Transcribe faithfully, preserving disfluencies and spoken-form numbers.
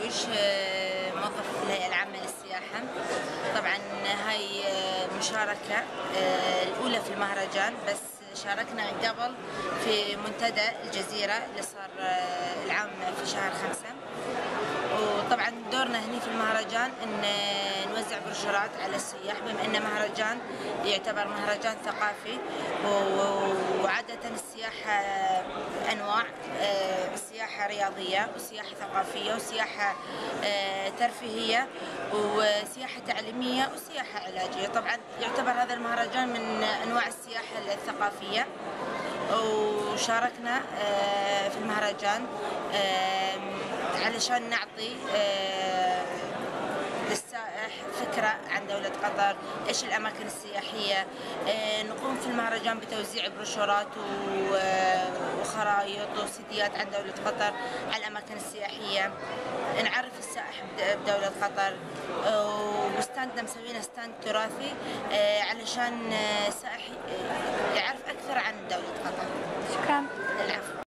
عروش، موظف الهيئة العامة للسياحة. طبعا هاي مشاركة الأولى في المهرجان، بس شاركنا من قبل في منتدى الجزيرة اللي صار العام في شهر خمسة. وطبعا دورنا هنا في المهرجان ان نوزع بروشورات على السياح، بما انه مهرجان يعتبر مهرجان ثقافي، وعادة السياحة انواع، سياحة رياضية وسياحة ثقافية وسياحة ترفيهية وسياحة تعليمية وسياحة علاجية. طبعا يعتبر هذا المهرجان من انواع السياحة الثقافية، وشاركنا في المهرجان علشان نعطي للسائح فكرة عن دولة قطر، ايش الاماكن السياحية. نقوم في المهرجان بتوزيع بروشورات وخرائط وسيديات عن دولة قطر على الاماكن السياحية، نعرف السائح بدولة قطر. وستاندنا مسوينا ستاند تراثي علشان السائح